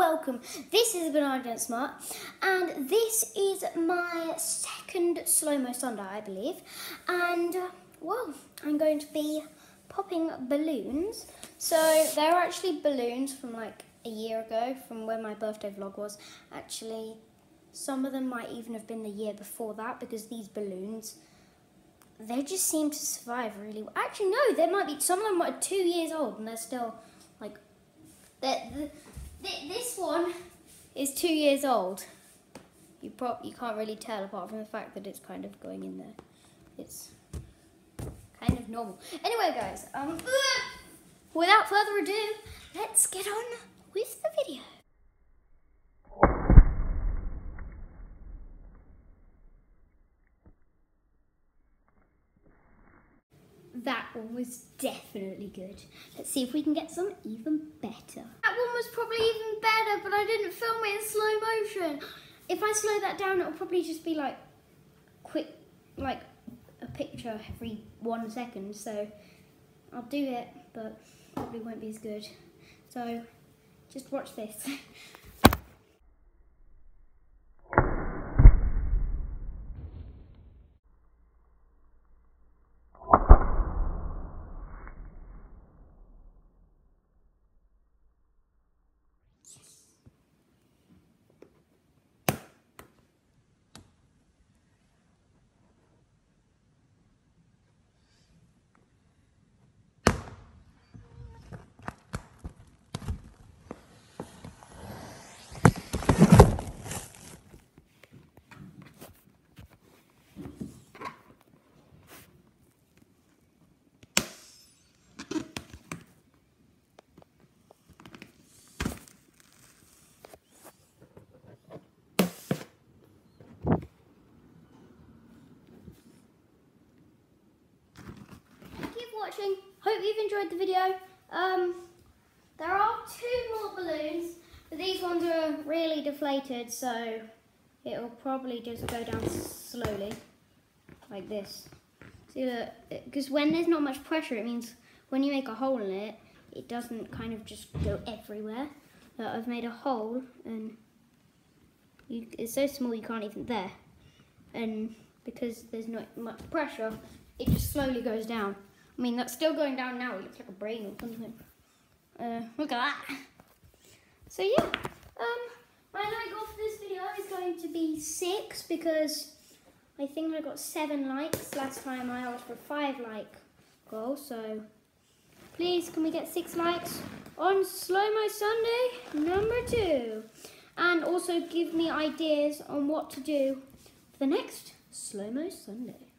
welcome. This is Bernard Dent Smart, and this is my second slow-mo Sunday, I believe. And well, I'm going to be popping balloons. So they're actually balloons from like a year ago, from when my birthday vlog was. Actually, some of them might even have been the year before that, because these balloons, they just seem to survive really well. Actually, no, there might be, some of them are 2 years old and they're still like, this one is 2 years old. You can't really tell apart from the fact that it's kind of going in there. It's kind of normal. Anyway, guys, without further ado, let's get on with the video. That one was definitely good. Let's see if we can get some even better. That one was probably even better, but I didn't film it in slow motion. If I slow that down, it'll probably just be like quick, like a picture every 1 second. So I'll do it, but probably won't be as good. So just watch this. Watching. Hope you've enjoyed the video. There are 2 more balloons, but these ones are really deflated, so it'll probably just go down slowly, like this. See that? Because when there's not much pressure, it means when you make a hole in it, it doesn't kind of just go everywhere. I've made a hole, and it's so small you can't even there. And because there's not much pressure, it just slowly goes down. I mean, that's still going down now. It looks like a brain or something. Look at that. So yeah, my like goal for this video is going to be 6, because I think I got 7 likes. Last time I asked for 5 like goal. So please, can we get 6 likes on Slow Mo Sunday number 2? And also give me ideas on what to do for the next Slow Mo Sunday.